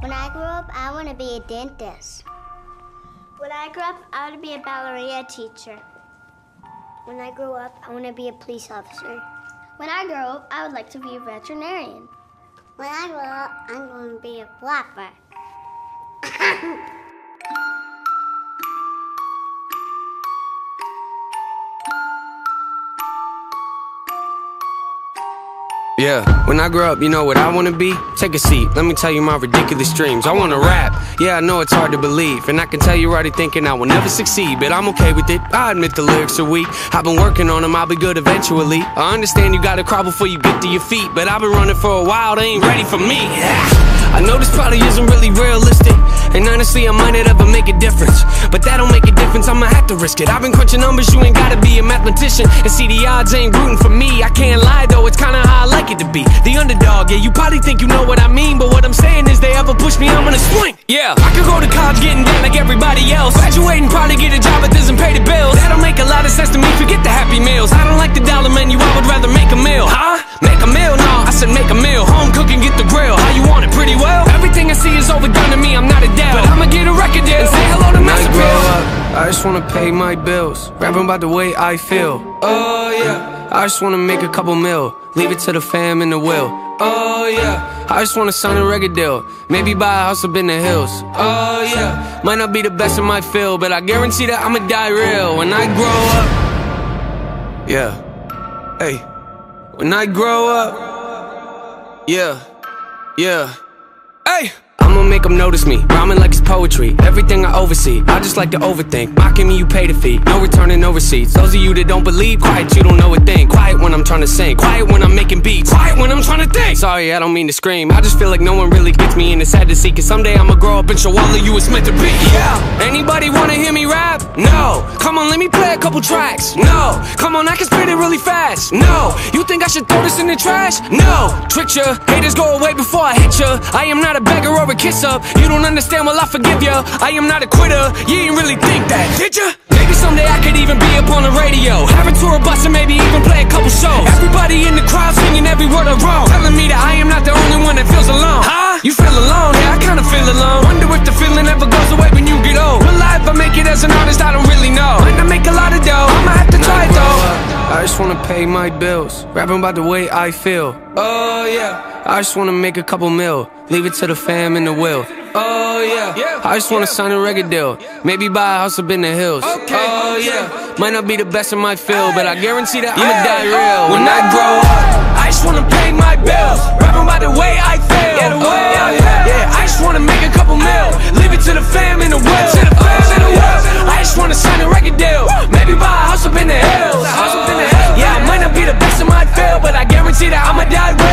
When I grow up, I want to be a dentist. When I grow up, I want to be a ballerina teacher. When I grow up, I want to be a police officer. When I grow up, I would like to be a veterinarian. When I grow up, I'm going to be a flapper. Yeah, when I grow up, you know what I wanna be? Take a seat, let me tell you my ridiculous dreams. I wanna rap, yeah, I know it's hard to believe. And I can tell you're already thinking I will never succeed, but I'm okay with it, I admit the lyrics are weak. I've been working on them, I'll be good eventually. I understand you gotta crawl before you get to your feet, but I've been running for a while, they ain't ready for me. I know this probably isn't really realistic, and honestly I might not ever make a difference, but that don't make a difference, I'ma have to risk it. I've been crunching numbers, you ain't gotta be a mathematician, and see the odds ain't rooting for me. I can't lie though, it's kinda how I like it to be, the underdog. Yeah, you probably think you know what I mean, but what I'm saying is they ever push me, I'm gonna swing. Yeah, I could go to college getting down like everybody else, graduating, probably get a job that doesn't pay the bills. That'll make a lot of sense to me, forget the Happy Meals. I don't like the dollar menu, I would rather make a meal. Huh? Make a meal? No, I said make a meal. Home cooking, get the grill. How you want it? Pretty well. Everything I see is overdone to me, I'm not a dad, but I'ma get a record deal and say hello to Master P. When I grow up, I just wanna pay my bills, rapping about the way I feel. Oh yeah, I just wanna make a couple mil, leave it to the fam and the will. Oh yeah, I just wanna sign a record deal, maybe buy a house up in the hills. Oh yeah, might not be the best in my field, but I guarantee that I'ma die real when I grow up. Yeah, hey, when I grow up. Yeah, yeah, hey, I'ma make them notice me, rhyming like it's poetry. Everything I oversee, I just like to overthink. Mocking me, you pay the fee, no returning, no receipts. Those of you that don't believe, quiet, you don't know a thing. Quiet when I'm trying to sing, quiet when I'm making beats, quiet when I'm trying to think. Sorry, I don't mean to scream, I just feel like no one really gets me, and it's sad to see, cause someday I'ma grow up and show all of you it's meant to be. Yeah, anybody wanna hear me rap? No. Come on, let me play a couple tracks. No. Come on, I can spit it really fast. No. You think I should throw this in the trash? No. Tricked ya, haters go away before I hit ya. I am not a beggar or a kiss up. You don't understand, well I forgive ya. I am not a quitter, you ain't really think that, did ya? Maybe someday I could even be up on the radio, have a tour bus and maybe even play a couple shows. Everybody in the crowd singing every word I wrote, telling me that I am not the only one that feels alone. Huh? You feel alone? Yeah, I kinda feel alone. Wonder if the feeling ever goes away when you get old. Will I ever make it as an artist? I don't really know. Might not make a lot of dough, I'ma have to try it though. I just wanna pay my bills, rapping about the way I feel. Oh yeah, I just wanna make a couple mil, leave it to the fam and the will. Oh yeah, I just wanna sign a record deal, maybe buy a house up in the hills. Oh yeah, might not be the best in my field, but I guarantee that I'ma die real when I grow up. I just wanna pay my bills, rapping about the way I feel. Yeah, I just wanna make a couple mil, leave it to the fam and the will. I just wanna sign a record deal, maybe buy a house up in the hills. Yeah, I might not be the best in my field, but I guarantee that I'ma die real.